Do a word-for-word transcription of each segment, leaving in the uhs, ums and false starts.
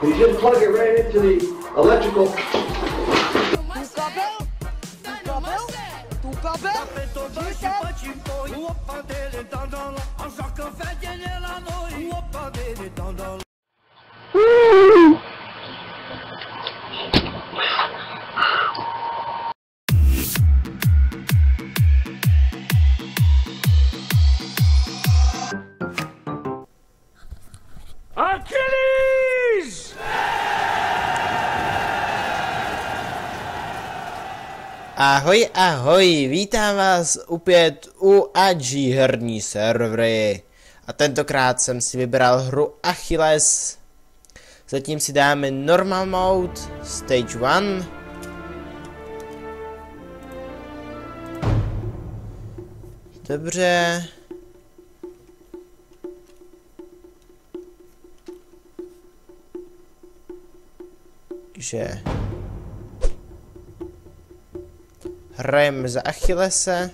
You just plug it right into the electrical. Achilles! Ahoj, ahoj, vítám vás opět u A G herní servery. A tentokrát jsem si vybral hru Achilles. Zatím si dáme normal mode, stage one. Dobře. Takže hrajeme za Achillese.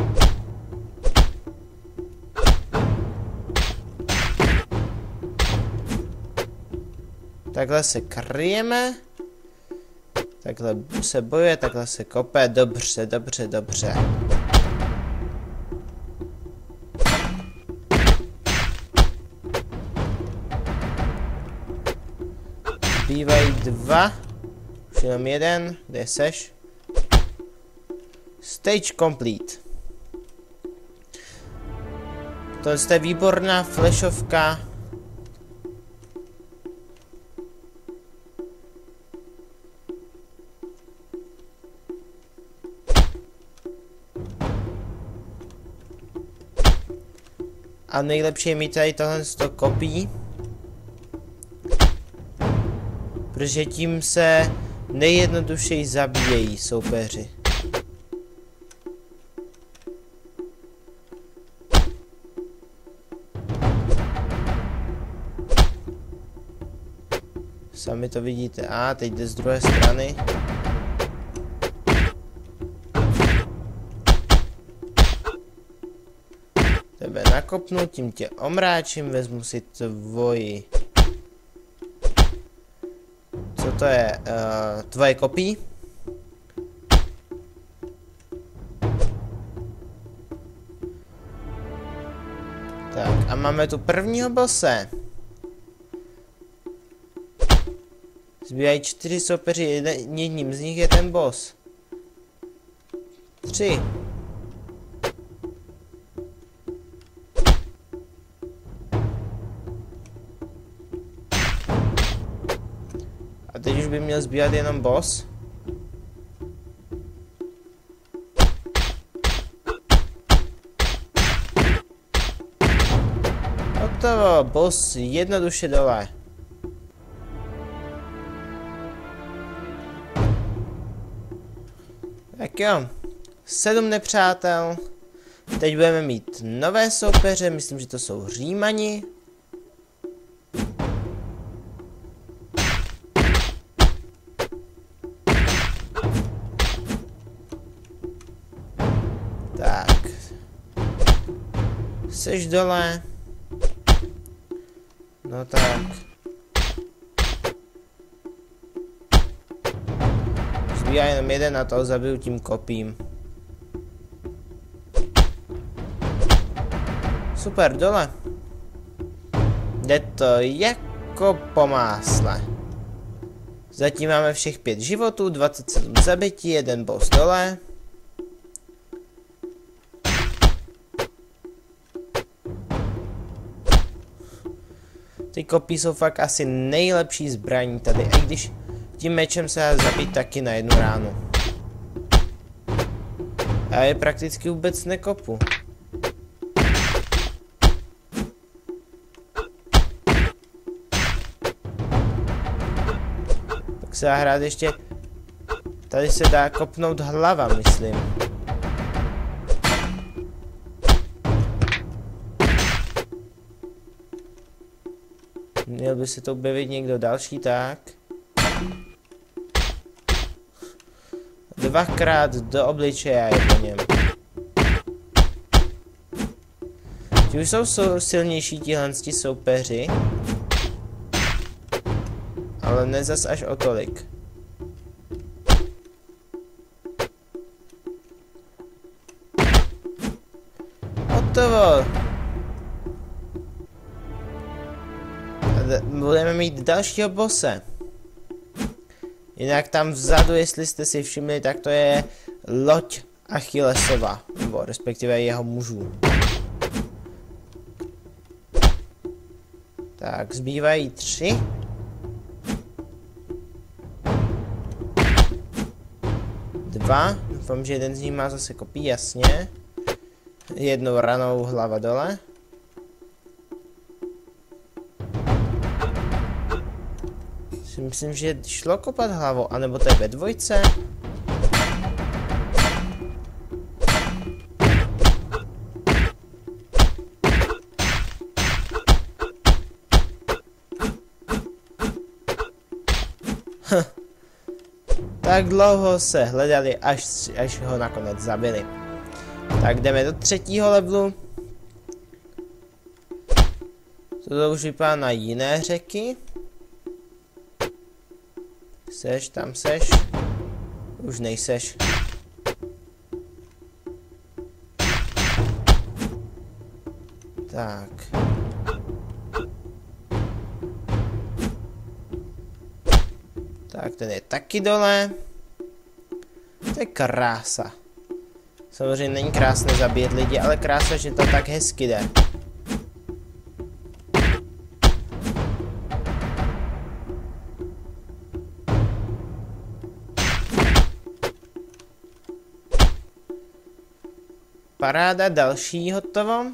Takhle se kryjeme. Takhle se bojuje, takhle se kope. Dobře, dobře, dobře. Bývají dva. Už jenom jeden. Kde seš? Stage complete. To je výborná flashovka. A nejlepší je mít tady tohle sto kopií. Protože tím se nejjednodušeji zabíjejí soupeři. Sami to vidíte. A teď jde z druhé strany. Tebe nakopnu, tím tě omráčím, vezmu si tvoji... Co to je? Uh, tvoje kopí? Tak a máme tu prvního bose. Zbývají čtyři soupeři, jedním z nich je ten boss. Tři. A teď už by měl zbývat jenom boss. Hotovo, boss jednoduše dole. Tak jo, sedm nepřátel. Teď budeme mít nové soupeře, myslím, že to jsou Římani. Tak. Seš dole. No tak. Zbývá jenom jeden a toho zabiju tím kopím. Super, dole. Jde to jako po másle. Zatím máme všech pět životů, dvacet sedm zabití, jeden boss dole. Ty kopí jsou fakt asi nejlepší zbraní tady, i když tím mečem se dá zabít taky na jednu ránu. A je prakticky vůbec nekopu. Tak se dá hrát ještě... Tady se dá kopnout hlava, myslím. Měl by se to objevit někdo další, tak. Dvakrát do obličeje je po něm. Ti už jsou, jsou silnější tihle soupeři. A ale ne zas až o tolik. Hotovo. Budeme mít dalšího bose. Jinak tam vzadu, jestli jste si všimli, tak to je loď Achillesova, nebo respektive jeho mužů. Tak, zbývají tři. Dva. Doufám, že jeden z nich má zase kopí, jasně. Jednou ranou hlava dole. Si myslím, že šlo kopat hlavou, anebo to je ve dvojce. Tak dlouho se hledali, až, až ho nakonec zabili. Tak jdeme do třetího levelu. Toto už vypadá na jiné řeky. Seš, tam seš. Už nejseš. Tak. Tak, ten je taky dole. To je krása. Samozřejmě není krásné zabíjet lidi, ale krása, že to tak hezky jde. Paráda, další hotovo.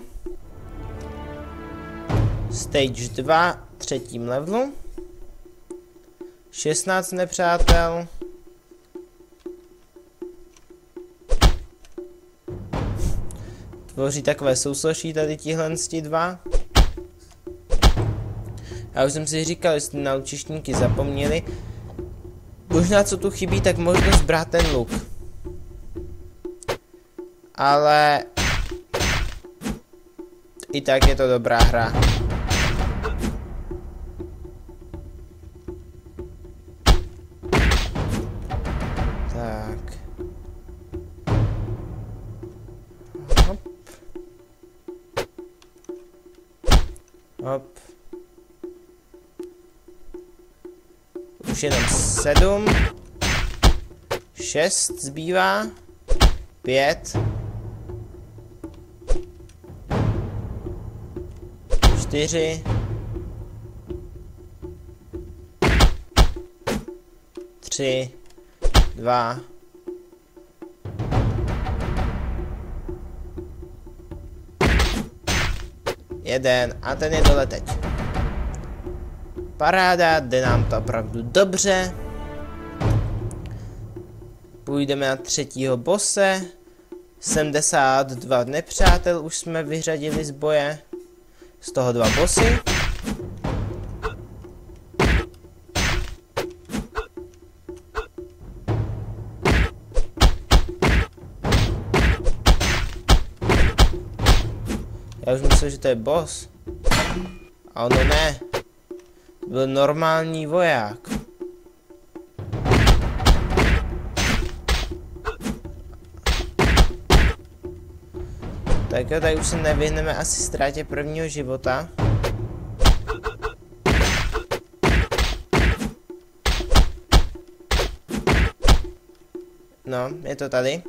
Stage dva, třetím levelu. šestnáct nepřátel. Tvoří takové sousoší tady tihle dva. Já už jsem si říkal, jestli na lučišníky zapomněli. Možná co tu chybí, tak možnost brát ten luk. Ale i tak je to dobrá hra. Tak. Hop. Hop. Už jenom sedm. Šest zbývá. Pět. Čtyři. Tři. Dva. Jeden. A ten je dole teď. Paráda, jde nám to opravdu dobře. Půjdeme na třetího bose. sedmdesát dva nepřátel už jsme vyřadili z boje. Z toho dva bossy. Já už myslel, že to je boss. A ono ne. To byl normální voják. Tak jo, tady už se nevyhneme asi ztrátě prvního života. No, je to tady.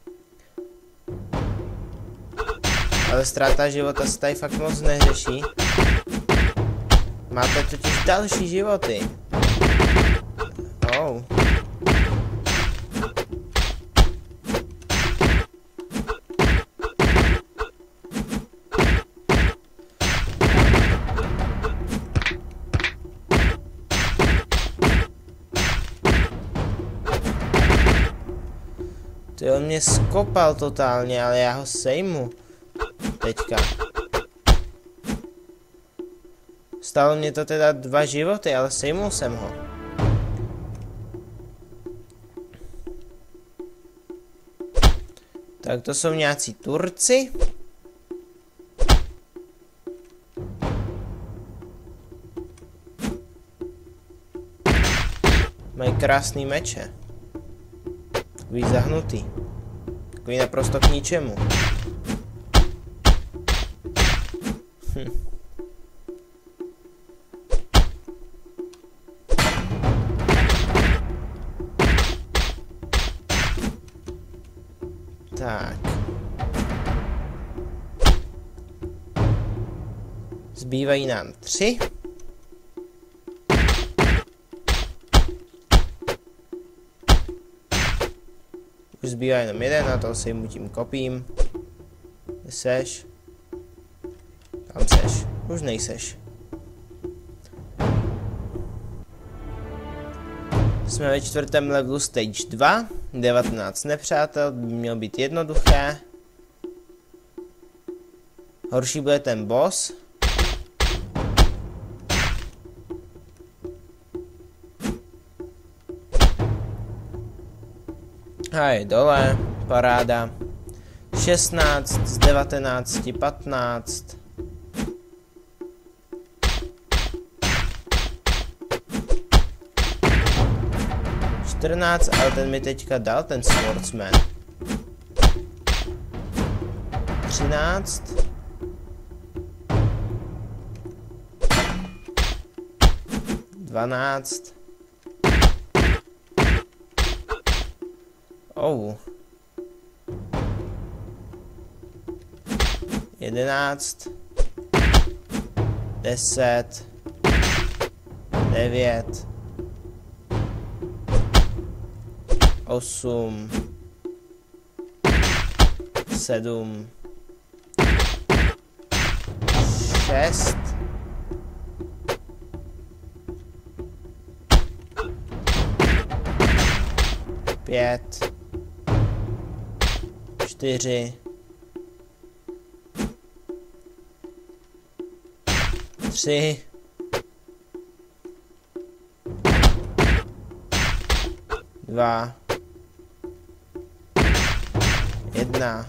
Ale ztráta života se tady fakt moc neřeší. Máte totiž další životy. Oh. Ty on mě skopal totálně, ale já ho sejmu. Teďka. Stalo mě to teda dva životy, ale sejmul jsem ho. Tak to jsou nějací Turci. krásný meče. Takový zahnutý. Takový naprosto k ničemu. Hm. Tak. Zbývají nám tři. Už zbývá jenom jeden, a to si mu tím kopím. Kde seš? Tam seš. Už nejseš. Jsme ve čtvrtém levelu stage dva. devatenáct nepřátel, by mělo být jednoduché. Horší bude ten boss. A je dole, paráda. šestnáct z devatenácti, patnáct. čtrnáct, ale ten mi teďka dal, ten Swordsman. třináct. dvanáct. Oh. jedenáct. deset. devět. osm. sedm. šest. pět. čtyři. tři. dva. jedna.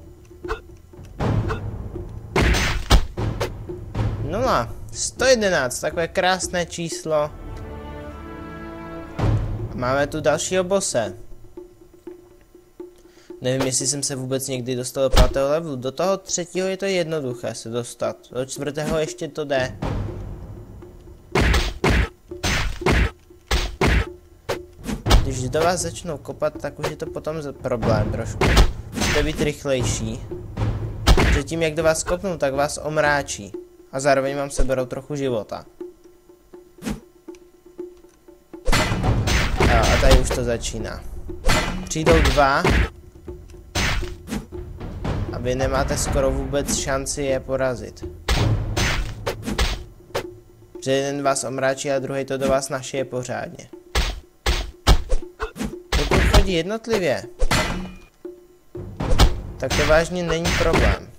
nula. sto jedenáct, takové krásné číslo. Máme tu dalšího bose. Nevím, jestli jsem se vůbec někdy dostal do pátého levelu. Do toho třetího je to jednoduché se dostat. Do čtvrtého ještě to jde. Když do vás začnou kopat, tak už je to potom problém trošku. Musíte být rychlejší. Že tím, jak do vás kopnou, tak vás omráčí. A zároveň vám seberou trochu života. A, a tady už to začíná. Přijdou dva. A vy nemáte skoro vůbec šanci je porazit. Že jeden vás omráčí a druhý to do vás našije pořádně. Pokud chodí jednotlivě, tak to vážně není problém.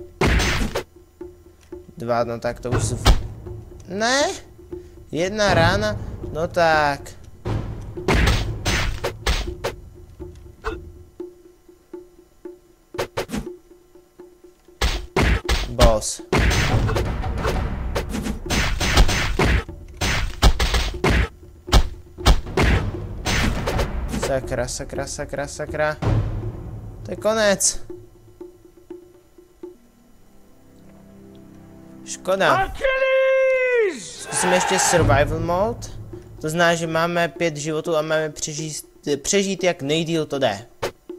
Dva, no tak to už... Ne? Jedna rána? No tak... Boss. Sakra, sakra, sakra, sakra. To je konec. Škoda. Zkusíme ještě survival mode. To znamená, že máme pět životů a máme přežít, přežít jak nejdýl to jde.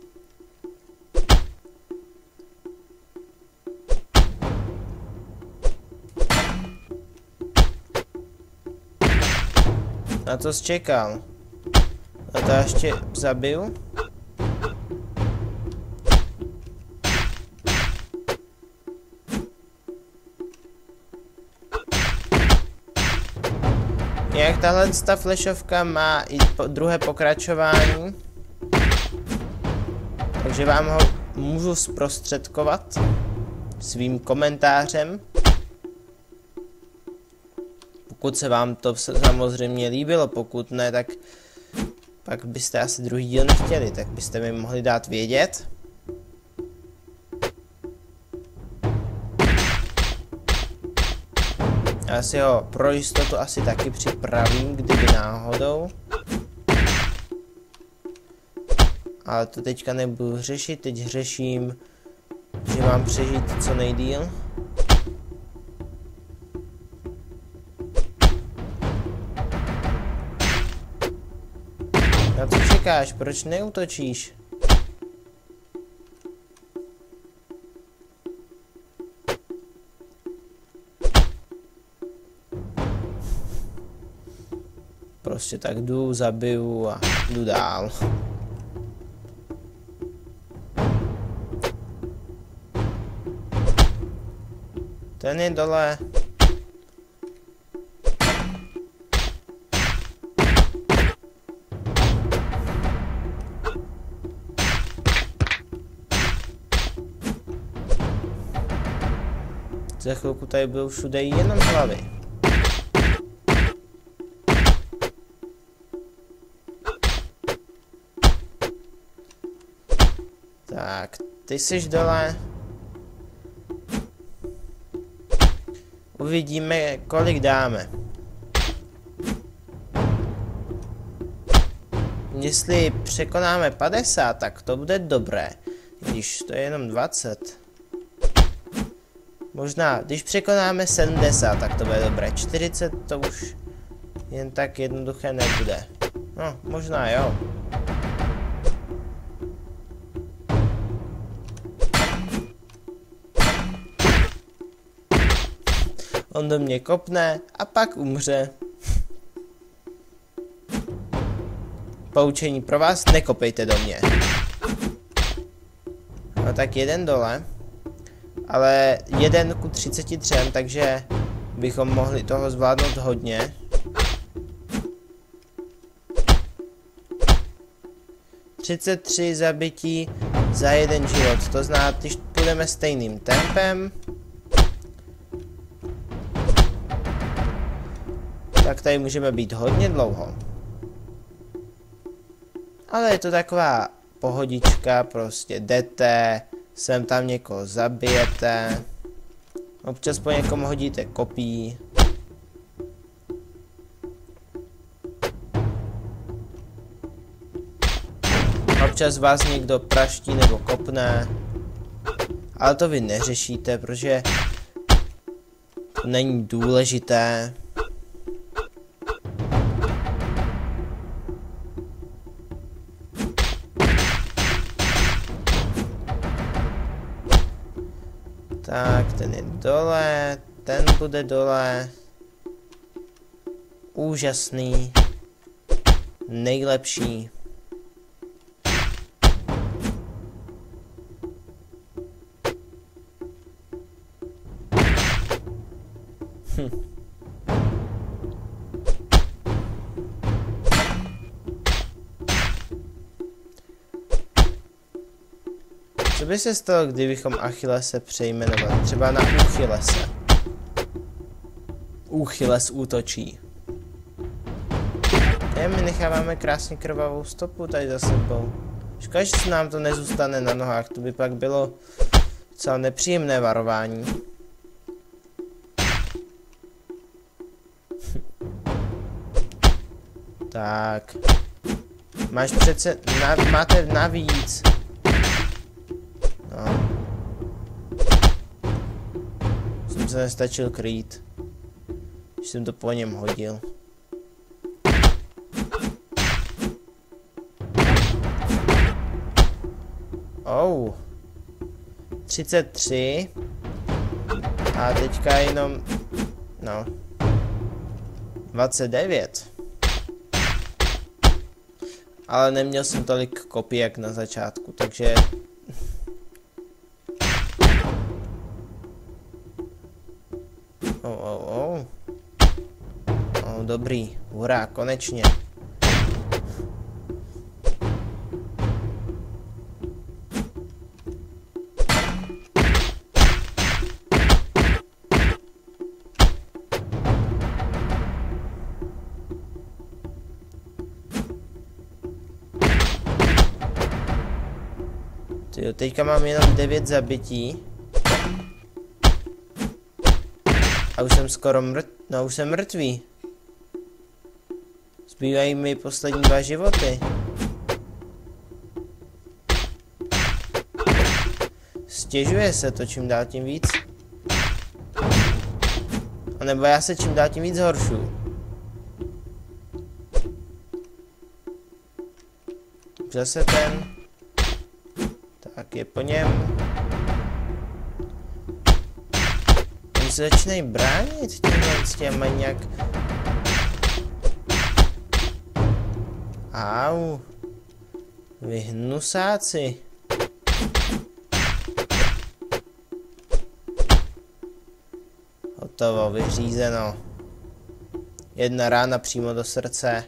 Na to jsi čekal. A to ještě zabiju. Jak tahle ta flashovka má i po druhé pokračování, takže vám ho můžu zprostředkovat svým komentářem. Pokud se vám to samozřejmě líbilo, pokud ne, tak pak byste asi druhý díl nechtěli, tak byste mi mohli dát vědět. Já si ho pro jistotu asi taky připravím, kdyby náhodou. Ale to teďka nebudu řešit, teď řeším, že mám přežít co nejdýl. Na co čekáš? Proč neútočíš? Prostě tak jdu, zabiju a jdu dál. Ten je dole. Za chvilku tady budou všude jenom hlavy. Tak, ty jsi dole. Uvidíme, kolik dáme. Jestli překonáme padesát, tak to bude dobré. Když to je jenom dvacet. Možná, když překonáme sedmdesát, tak to bude dobré. čtyřicet to už jen tak jednoduché nebude. No, možná jo. On do mě kopne a pak umře. Poučení pro vás, nekopejte do mě. No tak jeden dole. Ale jeden ku třiceti třem, takže bychom mohli toho zvládnout hodně. třicet tři zabití za jeden život, to znamená, když půjdeme stejným tempem, tak tady můžeme být hodně dlouho. Ale je to taková pohodička, prostě jdete, sem tam někoho zabijete, občas po někom hodíte kopí. Občas vás někdo praští nebo kopne, ale to vy neřešíte, protože to není důležité. Tak, ten je dole, ten bude dole. Úžasný. Nejlepší. Hm. Co by se stalo, kdybychom Achillese přejmenovali? Třeba na Uchillese. Uchilles útočí. Je, my necháváme krásně krvavou stopu tady za sebou. Škoda, že se nám to nezůstane na nohách, to by pak bylo docela nepříjemné varování. Tak. Máš přece, na, máte navíc. No. Jsem se nestačil krýt. Když jsem to po něm hodil. Oh. třicet tři. A teďka jenom... No. dvacet devět. Ale neměl jsem tolik kopí jak na začátku, takže... Oh, oh, oh. Oh, dobrý, hurá, konečně. Tyjo, teďka mám jenom devět zabití. A už jsem skoro mrt... No, už jsem mrtvý. Zbývají mi poslední dva životy. stěžuje se to čím dál tím víc. A nebo já se čím dál tím víc zhoršuju. Zase ten. Tak je po něm. Oni se začínají bránit tímhle s těm mají nějak... Au. Vy hnusáci. Hotovo, vyřízeno. Jedna rána přímo do srdce.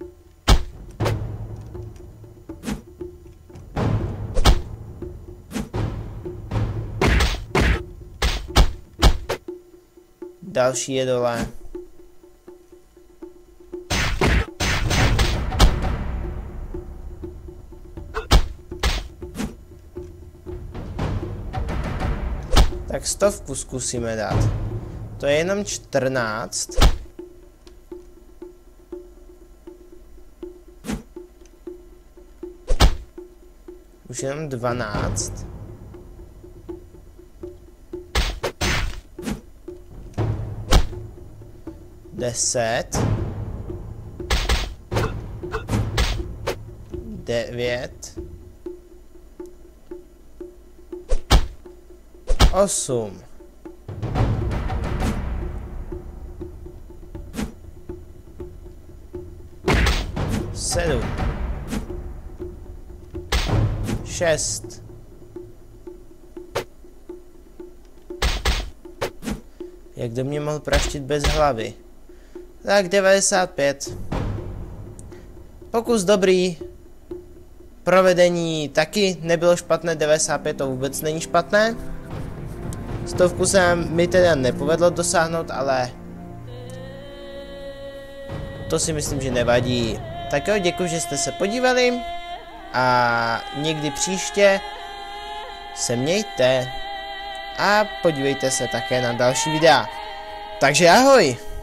Další je dole. Tak stovku zkusíme dát. To je jenom čtrnáct. Už jenom dvanáct. Deset. Devět. Osm. Sedm. Šest. Jak do mě mohl praštit bez hlavy? Tak devadesát pět. Pokus dobrý. Provedení taky nebylo špatné, devadesát pět to vůbec není špatné. Stovku se mi teda nepovedlo dosáhnout, ale to si myslím, že nevadí. Tak jo, děkuji, že jste se podívali a někdy příště se mějte a podívejte se také na další videa. Takže ahoj!